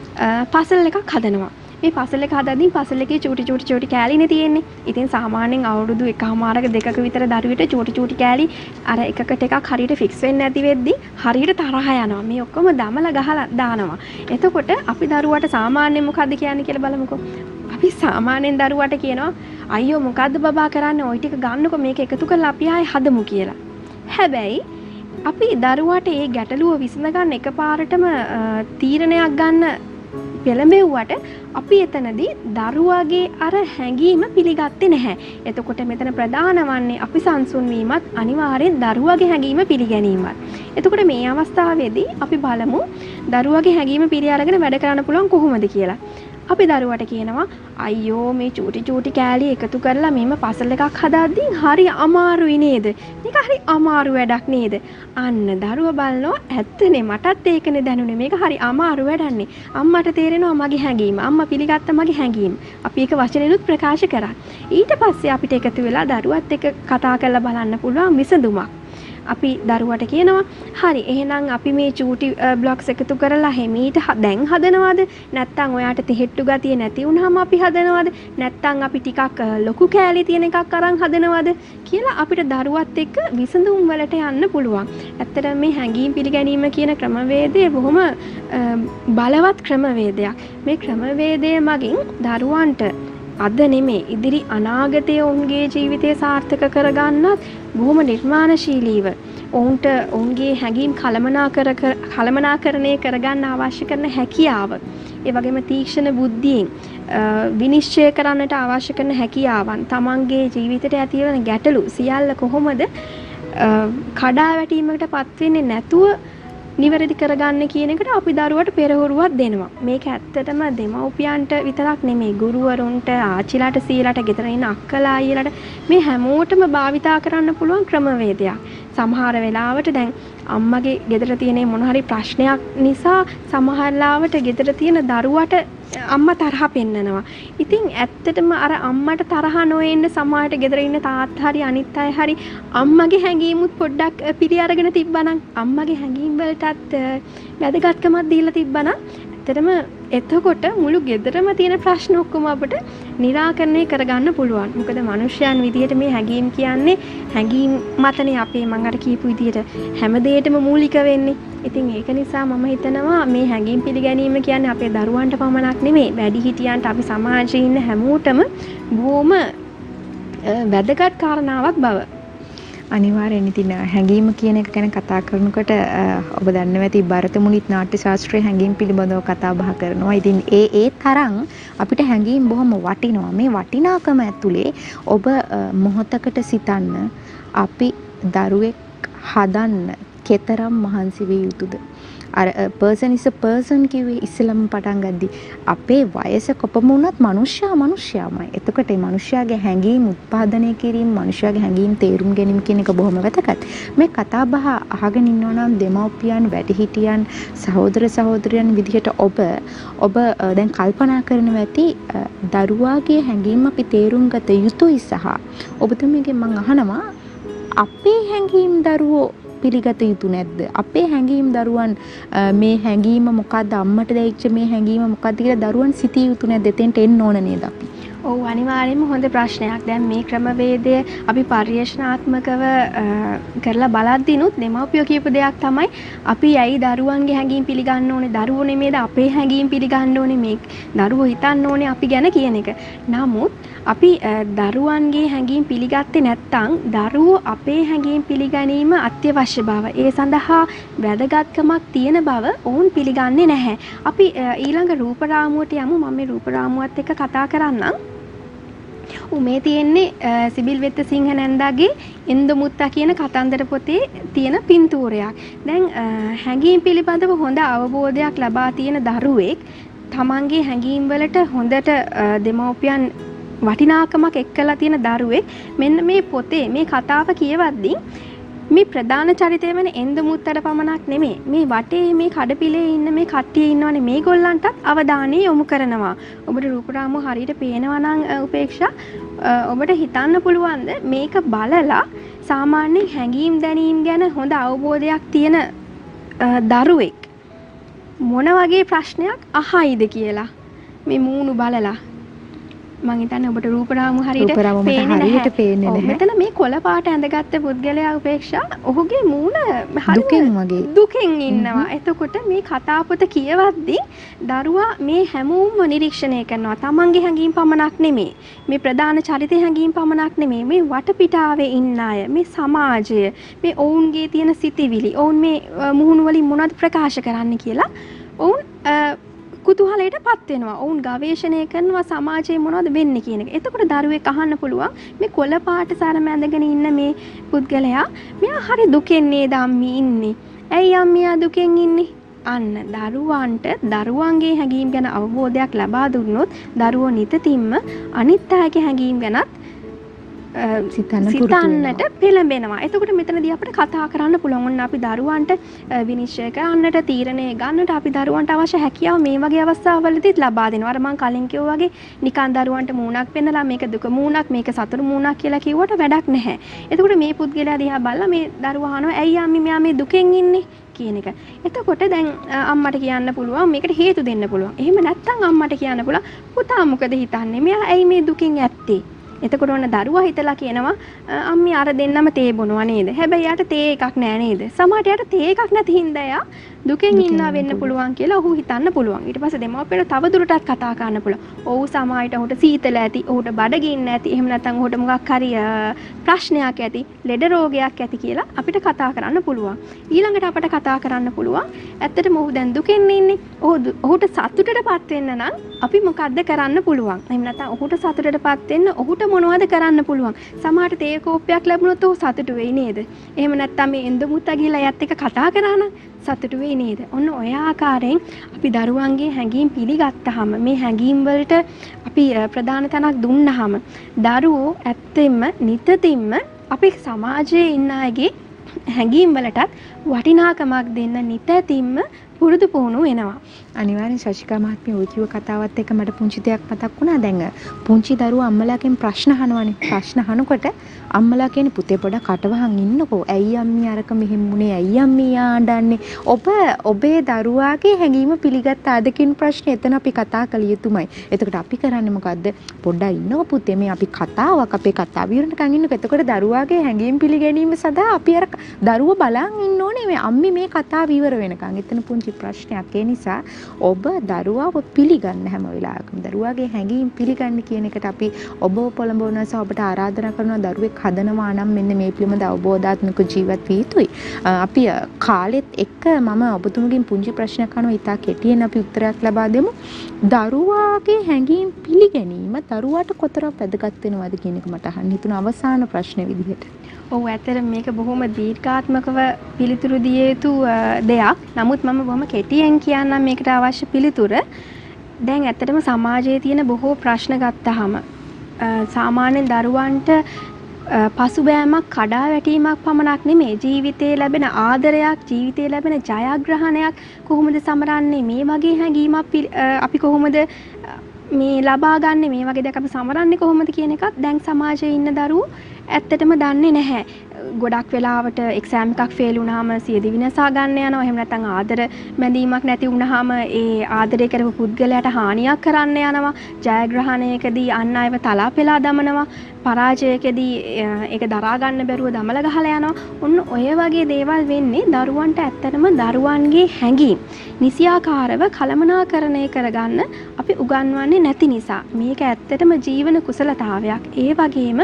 පසල් එකක් හදනවා. මේ පසල් එක හදද්දී පසල් එකේ චූටි කෑලිනේ තියෙන්නේ. ඉතින් සාමාන්‍යයෙන් අවුරුදු 1මාරක 2ක විතර දරුවෙට චූටි කෑලි අර එකකට එකක් හරියට ෆික්ස් වෙන්නේ නැති වෙද්දි හරියට තරහ යනවා. මේ ඔක්කොම දමලා ගහලා දානවා. එතකොට අපි දරුවට සාමාන්‍යයෙන් මොකද්ද කියන්නේ කියලා බලමුකෝ. අපි සාමාන්‍යයෙන් දරුවට කියනවා අයියෝ මොකද්ද බබා කරන්නේ? ওই ටික ගන්නකො මේක එකතු කරලා අපි ආයේ හදමු කියලා. හැබැයි අපි දරුවට මේ ගැටලුව විසඳ ගන්න එකපාරටම තීරණයක් ගන්න පෙළඹෙව්වට අපි එතනදී දරුවාගේ අර හැඟීම පිළිගත්තේ නැහැ. එතකොට මෙතන ප්‍රධාන වන්නේ අපි සංසුන් වීමත් අනිවාර්යෙන් දරුවාගේ හැඟීම පිළිගැනීමත්. එතකොට මේ අවස්ථාවේදී අපි බලමු දරුවාගේ හැඟීම පිළි අරගෙන වැඩ කරන්න පුළුවන් කොහොමද කියලා. අපි දරුවට කියනවා අයියෝ මේ චූටි කෑලි එකතු කරලා මෙහෙම පසල් එකක් හදාද්දී හරි අමාරුයි නේද? මේක හරි අමාරු වැඩක් නේද? අන්න දරුවා බලනවා ඇත්තනේ මටත් ඒකනේ දැනුනේ මේක හරි අමාරු වැඩන්නේ. අම්මට තේරෙනවා මගේ හැඟීම. අම්මා පිළිගත්ත මගේ හැඟීම. අපි ඒක වචනෙනුත් ප්‍රකාශ කරා. ඊට පස්සේ අපිට එකතු වෙලා දරුවත් එක්ක කතා කරලා බලන්න පුළුවන් විසඳුමක්. අපි දරුවට කියනවා හරි එහෙනම් අපි මේ චූටි බ්ලොක්ස් එකතු කරලා හැමීට දැන් හදනවද නැත්නම් ඔයාට තෙහෙට්ටු ගතිය නැති වුනහම අපි හදනවද නැත්නම් අපි ටිකක් ලොකු කෑලි තියෙන එකක් අරන් හදනවද කියලා අපිට දරුවත් එක්ක විසඳුම් වලට යන්න පුළුවන්. ඇත්තටම මේ හැඟීම් පිළිගැනීම කියන ක්‍රමවේදය බොහොම බලවත් ක්‍රමවේදයක්. මේ ක්‍රමවේදය මගින් දරුවන්ට අද නෙමේ ඉදිරි අනාගතයේ ඔවුන්ගේ ජීවිතය සාර්ථක කරගන්නත් බොහොම නිර්මාණශීලීව ඔවුන්ට ඔවුන්ගේ හැඟීම් කළමනාකරණය කරගන්න අවශ්‍ය කරන හැකියාව ඒ වගේම තීක්ෂණ බුද්ධියෙන් විනිශ්චය කරන්නට අවශ්‍ය කරන හැකියාවන් තමන්ගේ ජීවිතයට ඇතිවන ගැටලු සියල්ල කොහොමද කඩා වැටීමකට පත් වෙන්නේ නැතුව නිවැරදි කරගන්න කියන එකට අපි දරුවට පෙරහුරුවක් දෙනවා. මේක ඇත්තටම දෙමව්පියන්ට විතරක් නෙමෙයි ගුරුවරුන්ට ආච්චිලාට සීලාට ගෙදර ඉන්න අක්කලා අයියලාට මේ හැමෝටම භාවිතා කරන්න පුළුවන් ක්‍රමවේදයක්. සමහර වෙලාවට දැන් අම්මගේ ගෙදර තියෙන මොන හරි ප්‍රශ්නයක් නිසා සමහරලාවට ගෙදර තියෙන දරුවට අම්මා තරහ පෙන්නනවා. ඉතින් ඇත්තටම අර අම්මට තරහ නොඑන්න සමහරට ගෙදර ඉන්න තාත්තා හරි අනිත් අය හරි අම්මගේ හැඟීමුත් පොඩ්ඩක් පිළි අරගෙන තිබ්බනම් අම්මගේ හැඟීම් වලටත් වැදගත්කමක් දීලා තිබ්බනම් ඇත්තටම එතකොට මුළු ගෙදරම තියෙන ප්‍රශ්න ඔක්කොම අපිට निराකරණය කරගන්න පුළුවන්. මොකද මිනිස්යන් විදියට මේ හැඟීම් කියන්නේ හැඟීම් මතනේ අපේ මම අර කියපු විදියට හැම දෙයකටම මූලික වෙන්නේ. ඉතින් ඒක නිසා මම හිතනවා මේ හැඟීම් පිළිගැනීම කියන්නේ අපේ දරුවන්ට පමණක් නෙමෙයි වැඩිහිටියන්ට අපි සමාජයේ ඉන්න හැමෝටම බොහොම වැදගත් කාරණාවක් බව. අනිවාර්යෙන් ඉතින් හැඟීම කියන එක ගැන කතා කරනකොට ඔබ දන්නවා ඇති භරත මුනිත් නාට්‍ය ශාස්ත්‍රයේ හැඟීම් පිළිබඳව කතා බහ කරනවා. ඉතින් ඒ තරම් අපිට හැඟීම් බොහොම වටිනවා. මේ වටිනාකම ඇතුලේ ඔබ මොහොතකට සිතන්න අපි දරුවෙක් හදන්න කෙතරම් මහන්සි විය යුතුද? අර person is a person කිව්වේ ඉස්සෙල්ලම පටන් ගද්දි අපේ වයස කොපම වුණත් මිනිස්සයාමයි. එතකොට මේ මිනිස්සයාගේ හැඟීම් උත්පාදනය කිරීම, මිනිස්සයාගේ හැඟීම් තේරුම් ගැනීම කියන එක බොහොම වැදගත්. මේ කතා බහ අහගෙන ඉන්නවා නම් දෙමව්පියන්, වැඩිහිටියන්, සහෝදර සහෝදරියන් විදිහට ඔබ දැන් කල්පනා කරනවා ඇති දරුවාගේ හැඟීම් අපි තේරුම් ගත යුතුයි සහ ඔබතුමීගෙන් මම අහනවා අපේ හැඟීම් දරුවෝ පිළිගත යුතු නැද්ද? අපේ හැඟීම් දරුවන් මේ හැඟීම මොකද්ද අම්මට දැයිච්ච මේ හැඟීම මොකද්ද කියලා දරුවන් සිතිය යුතු නැද්ද? එතෙන්ට එන්න ඕන නේද අපි? ඔව් අනිවාර්යයෙන්ම හොඳ ප්‍රශ්නයක්. දැන් මේ ක්‍රමවේදය අපි පරිශ්‍රණාත්මකව කරලා බලද්දිනුත් දෙමව්පියෝ කියපු දෙයක් තමයි අපි ඇයි දරුවන්ගේ හැඟීම් පිළිගන්න ඕනේ? දරුවෝ නෙමෙයිද අපේ හැඟීම් පිළිගන්න ඕනේ? මේ දරුවෝ හිතන්න ඕනේ අපි ගැන කියන එක. නමුත් අපි දරුවන්ගේ හැඟීම් පිළිගත්තේ නැත්නම් දරුවෝ අපේ හැඟීම් පිළිගැනීම අත්‍යවශ්‍ය බව ඒ සඳහා වැදගත්කමක් තියෙන බව ඔවුන් පිළිගන්නේ නැහැ. අපි ඊළඟ රූප රාමුවට යමු. මම මේ රූප රාමුවත් එක්ක කතා කරන්නම්. මේ තියෙන්නේ සිබිල් වෙත්ත සිංහ නැන්දාගේ ඉන්දුමුත්තා කියන කතන්දර පොතේ තියෙන පින්තූරයක්. දැන් හැඟීම් පිළිබඳව හොඳ අවබෝධයක් ලබා තියෙන දරුවෙක් තමන්ගේ හැඟීම් වලට හොඳට දෙමව්පියන් වටිනාකමක් එක්කලා තියෙන දරුවෙක් මෙන්න මේ පොතේ මේ කතාව කියවද්දී මේ ප්‍රධාන චරිතය වෙන එන්දුමුත්තට පමණක් නෙමෙයි මේ වටේ මේ කඩපිලේ ඉන්න මේ කට්ටිය ඉන්නවනේ මේගොල්ලන්ටත් අවධානය යොමු කරනවා. ඔබට රූපරාමුව හරියට පේනවා නම් උපේක්ෂා ඔබට හිතන්න පුළුවන්ද මේක බලලා සාමාන්‍යයෙන් හැඟීම් දැනීම් ගැන හොඳ අවබෝධයක් තියෙන දරුවෙක් මොන වගේ ප්‍රශ්නයක් අහයිද කියලා මේ මූණු බලලා මං හිතන්නේ ඔබට රූපරාමුව හරියට පේන්නේ නැහැ. මෙතන මේ කොළ පාට ඇඳගත්ත පුද්ගලයා උපේක්ෂා ඔහුගේ මූණ දුකෙන් ඉන්නවා. එතකොට මේ කතා පොත කියවද්දී දරුවා මේ හැමෝම නිරීක්ෂණය කරනවා. තමන්ගේ හැඟීම් පමණක් නෙමෙයි. මේ ප්‍රධාන චරිතේ හැඟීම් පමණක් නෙමෙයි. මේ වටපිටාවේ ඉන්න අය, මේ සමාජය, මේ ඔවුන්ගේ තියෙන සිතිවිලි, ඔවුන් මේ මුහුණු වලින් මොනවද ප්‍රකාශ කරන්න කියලා ඔවුන් කුතුහලයට පත් වෙනවා. ඔවුන් ගවේෂණය කරනවා සමාජයේ මොනවද වෙන්නේ කියන එක. එතකොට දරුවෙක් අහන්න පුළුවන් මේ කොළ පාට සරම ඇඳගෙන ඉන්න මේ පුද්ගලයා මෙයා හරි දුකෙන් නේද අම්මී ඉන්නේ. ඇයි අම්මියා දුකෙන් ඉන්නේ? අන්න දරුවන්ට දරුවන්ගේ හැඟීම් ගැන අවබෝධයක් ලබා දුන්නොත් දරුවෝ නිතින්ම අනිත් අයගේ හැඟීම් ගැනත් සිතන්නට පෙළඹෙනවා. එතකොට මෙතනදී අපිට කතා කරන්න පුළුවන්. ඔන්න අපි දරුවන්ට විනිශ්චය කරන්නට, තීරණය ගන්නට අපි දරුවන්ට අවශ්‍ය හැකියාව මේ වගේ අවස්ථාවලදීත් ලබා දෙනවා. අර මම කලින් කිව්වා වගේ නිකන් දරුවන්ට මූණක් පෙන්නලා මේක දුක මූණක්, මේක සතුරු මූණක් කියලා කිව්වට වැඩක් නැහැ. එතකොට මේ පුද්ගලයා දිහා බලලා මේ දරුවා අහනවා ඇයි අම්මි මෙයා මේ දුකෙන් ඉන්නේ කියන එක. එතකොට දැන් අම්මට කියන්න පුළුවන් මේකට හේතු දෙන්න පුළුවන්. එහෙම නැත්නම් අම්මට කියන්න පුළුවන් පුතා මොකද හිතන්නේ? මෙයා ඇයි මේ දුකින් ඇත්තේ? එතකොට ඔන්න දරුවා හිතලා කියනවා අම්මි අර දෙන්නම තේ බොනවා නේද? හැබැයි යාට තේ එකක් නෑ නේද? සමහරට යාට තේ එකක් නැති හින්දා යා දුකෙන් ඉන්නා වෙන්න පුළුවන් කියලා ඔහු හිතන්න පුළුවන්. ඊට පස්සේ දෙමව්පියන් තව දුරටත් කතා කරන්න පුළුවන්. ඔව් සමහරට ඔහුට සීතල ඇති, ඔහුට බඩගින්න ඇති, එහෙම නැත්නම් ඔහුට මොකක් හරි ප්‍රශ්නයක් ඇති, ලෙඩ රෝගයක් ඇති කියලා අපිට කතා කරන්න පුළුවන්. ඊළඟට අපිට කතා කරන්න පුළුවන් ඇත්තටම ඔහු දැන් දුකෙන් ඉන්නේ. ඔහුට සතුටටපත් වෙන්න නම් අපි මොකද්ද කරන්න පුළුවන්? එහෙම නැත්නම් ඔහුට සතුටටපත් වෙන්න ඔහුට මොනවද කරන්න පුළුවන්? සමහරට තේ කෝප්පයක් ලැබුණොත් ඔහු සතුටු වෙයි නේද? එහෙම නැත්නම් මේ එඳුමුත්තා ගිහලා යත් එක කතා කරා නම් සතුටු වෙයි නේද? ඔන්න ඔය ආකාරයෙන් අපි දරුවන්ගේ හැඟීම් පිළිගත්තාම මේ හැඟීම් වලට අපි ප්‍රධාන තැනක් දුන්නාම දරුවෝ ඇත්තෙන්ම නිතින්ම අපේ සමාජයේ ඉන්න අයගේ හැඟීම් වලටත් වටිනාකමක් දෙන්න නිතරම පුරුදු පුහුණු වෙනවා. අනිවාර්යෙන් ශශිකා මහත්මිය ඔය කිව්ව කතාවත් එක්ක මට පුංචි දෙයක් මතක් වුණා. දැන් පුංචි දරුවා අම්මලාගෙන් ප්‍රශ්න අහනවනේ. ප්‍රශ්න අහනකොට අම්මලා කියන්නේ පුතේ පොඩ කටවහන් ඉන්නකෝ. ඇයි අම්මී අරක මෙහෙම වුනේ? ඇයි අම්මී ආඩන්නේ? ඔබේ දරුවාගේ හැඟීම පිළිගත්තාද කියන ප්‍රශ්නේ එතන අපි කතා කළ යුතුමයි. එතකොට අපි කරන්නේ මොකද්ද? පොඩ්ඩක් ඉන්නකෝ පුතේ මේ අපි කතාවක් අපේ කතාව ඉවරනකන් ඉන්නකෝ. එතකොට දරුවාගේ හැඟීම් පිළිගැනීම සඳහා අපි අර දරුවා බලන් ඉන්න ඕනේ මේ අම්මි මේ කතාව ඉවර වෙනකන්. එතන පුංචි ප්‍රශ්නයක්. ඒ නිසා ඔබ දරුවාව පිළිගන්න හැම වෙලාවකම දරුවාගේ හැඟීම් පිළිගන්න කියන එකට අපි ඔබව පොළඹවනවා සහ ඔබට ආරාධනා කරනවා දරුවෙක් හදනවා නම් මෙන්න මේ පිළිබඳ අවබෝධාත්මක ජීවත් විය යුතුයි. අපි කාලෙත් එක්ක මම ඔබතුමගෙන් පුංචි ප්‍රශ්නයක් අහනවා. ඉතා කෙටියෙන් අපි උත්තරයක් ලබා දෙමු. දරුවාගේ හැඟීම් පිළිගැනීම දරුවාට කොතරම් වැදගත් වෙනවද කියන එක මට අහන්න හිතුණ අවසාන ප්‍රශ්නේ විදිහට. ඔව් ඇත්තට මේක බොහොම දීර්ඝාත්මකව පිළිතුරු දිය යුතු දෙයක්. නමුත් මම බොහොම කෙටියෙන් කියන්නම් මේකට අවශ්‍ය පිළිතුර. දැන් ඇත්තටම සමාජයේ තියෙන බොහෝ ප්‍රශ්න ගත්තාම සාමාන්‍යයෙන් දරුවන්ට පසුබෑමක් කඩා වැටීමක් පමණක් නෙමෙයි ජීවිතේ ලැබෙන ආදරයක් ජීවිතේ ලැබෙන ජයග්‍රහණයක් කොහොමද සමරන්නේ මේ වගේ හැඟීමක් අපි කොහොමද මේ ලබා ගන්න මේ වගේ දෙයක් අපි සමරන්නේ කොහොමද කියන එකත් දැන් සමාජයේ ඉන්න දරුවෝ ඇත්තටම දන්නේ නැහැ. ගොඩක් වෙලාවට එක්සෑම් එකක් ෆේල් වුණාම සියදිවි විනාසා ගන්න යනවා. එහෙම නැත්නම් ආදර බැඳීමක් නැති වුණාම ඒ ආදරය කරපු පුද්ගලයාට හානියක් කරන්න යනවා. ජයග්‍රහණයකදී අන් අයව තලා පෙලා දමනවා. පරාජයකදී ඒක දරා ගන්න බැරුව දමල ගහලා යනවා. ඔන්න ඔය වගේ දේවල් වෙන්නේ දරුවන්ට ඇත්තටම දරුවන්ගේ හැඟීම් නිසියාකාරව කළමනාකරණය කරගන්න අපි උගන්වන්නේ නැති නිසා. මේක ඇත්තටම ජීවන කුසලතාවයක්. ඒ වගේම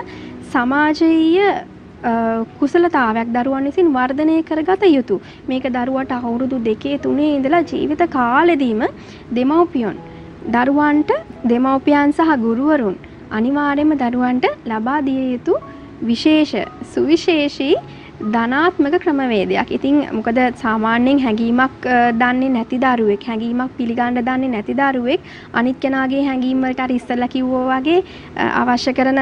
සමාජීය කුසලතාවයක් දරුවන් විසින් වර්ධනය කරගත යුතු. මේක දරුවට අවුරුදු 2 3 ඉඳලා ජීවිත කාලෙදීම දරුවන්ට දෙමව්පියන් සහ ගුරුවරුන් අනිවාර්යයෙන්ම දරුවන්ට ලබා දිය යුතු සුවිශේෂී ධනාත්මක ක්‍රමවේදයක්. ඉතින් මොකද සාමාන්‍යයෙන් හැඟීමක් දන්නේ නැති දරුවෙක් හැඟීමක් පිළිගන්න දන්නේ නැති දරුවෙක් අනිත් කෙනාගේ හැඟීම් වලට අර ඉස්සෙල්ලා කිව්වා වගේ අවශ්‍ය කරන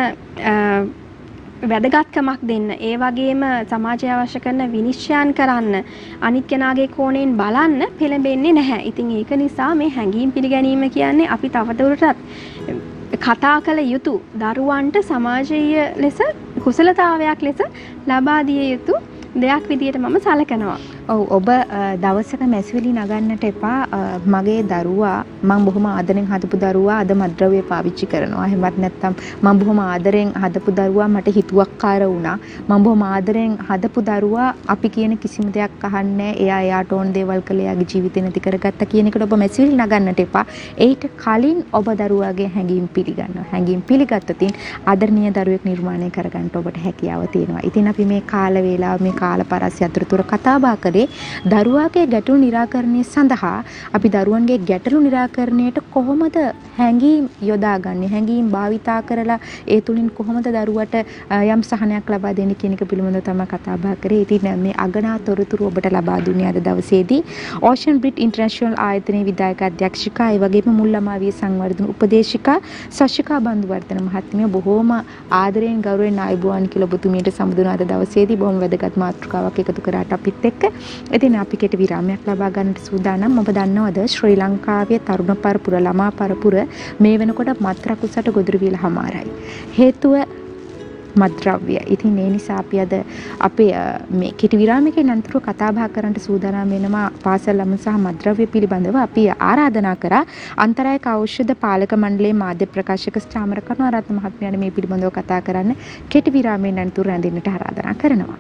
වැදගත්කමක් දෙන්න ඒ වගේම සමාජය අවශ්‍ය කරන විනිශ්චයන් කරන්න අනිත් කෙනාගේ කෝණයෙන් බලන්න පෙළඹෙන්නේ නැහැ. ඉතින් ඒක නිසා මේ හැඟීම් පිළිගැනීම කියන්නේ අපි තවදුරටත් කතා කළ යුතු දරුවන්ට සමාජීය ලෙස කුසලතාවයක් ලෙස ලබා දිය යුතු දෙයක් විදියට මම සලකනවා. ඔබ දවසක මැසිවිලි නගන්නට එපා. මගේ දරුවා මම බොහොම ආදරෙන් හදපු දරුවා අද මත්ද්‍රව්‍ය පාවිච්චි කරනවා. එහෙමත් නැත්නම් මම බොහොම ආදරෙන් හදපු දරුවා මට හිතුවක්කාර වුණා. මම බොහොම ආදරෙන් හදපු දරුවා අපි කියන කිසිම දෙයක් අහන්නේ නැහැ. එයාට ඕන දේවල් කළේ එයාගේ ජීවිතේ නැති කරගත්තා කියන එකට ඔබ මැසිවිලි නගන්නට එපා. ඒට කලින් ඔබ දරුවාගේ හැඟීම් පිළිගන්නවා. හැඟීම් පිළිගත්තොත් ආදරණීය දරුවෙක් නිර්මාණය කරගන්න ඔබට හැකියාව තියෙනවා. ඉතින් අපි මේ කාල වේලාව මේ කාල පරාසය අතරතුර කතා බහ කරේ දරුවාගේ ගැටලු निराකරණය සඳහා අපි දරුවන්ගේ ගැටලු निराකරණයට කොහොමද හැඟීම් යොදාගන්නේ හැඟීම් භාවිතා කරලා ඒ තුලින් කොහොමද දරුවට යම් සහනයක් ලබා දෙන්නේ කියන එක පිළිබඳව තමයි කතා බහ කරේ. ඉතින් මේ අගනා තොරතුරු ඔබට ලබා දුන්නේ අද දවසේදී ඕෂන් බ්‍රිඩ් ඉන්ටර්නැෂනල් ආයතනයේ විධායක අධ්‍යක්ෂිකා ඒ වගේම මුල්ලමාවිය සංවර්ධන උපදේශිකා ශශිකා බන්දුවර්ධන මහත්මිය බොහෝම ආදරයෙන් ගෞරවයෙන් ආයුබෝවන් කියලා ඔබතුමියට සම්බුදුන අද දවසේදී බොහොම වැදගත් මාතෘකාවක් එකතු කරාට අපිත් එක්ක. ඉතින් අපි කෙටි විරාමයක් ලබා ගන්නට සූදානම්. ඔබ දන්නවද ශ්‍රී ලංකාවේ තරුණ පරපුර ළමා පරපුර මේ වෙනකොට මත්ද්‍රව්‍ය උසට ගොදුරු වෙලා හමාරයි. හේතුව මත්ද්‍රව්‍ය. ඉතින් ඒ නිසා අපි අද අපේ මේ කෙටි විරාමයකින් අනතුරු කතා බහ කරන්න සූදානම් වෙනවා පාසල් ළමුන් සහ මත්ද්‍රව්‍ය පිළිබඳව. අපි ආරාධනා කරා අන්තරායක ඖෂධ පාලක මණ්ඩලයේ මාධ්‍ය ප්‍රකාශක ස්ථාමර කරුණාරත්න මහත්මයාට මේ පිළිබඳව කතා කරන්න කෙටි විරාමයෙන් අනතුරු රැඳෙන්නට ආරාධනා කරනවා.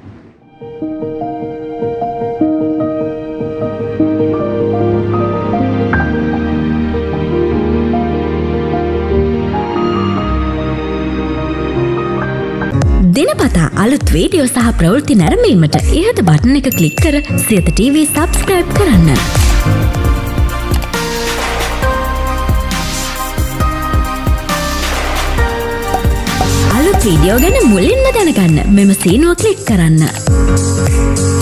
දිනපතා අලුත් වීඩියෝ සහ ප්‍රවෘත්ති නැරඹීමට ඉහත බටන් එක ක්ලික් කර සියත TV සබ්ස්ක්‍රයිබ් කරන්න. අලුත් වීඩියෝ ගැන මුලින්ම දැනගන්න මෙම සීනුව ක්ලික් කරන්න.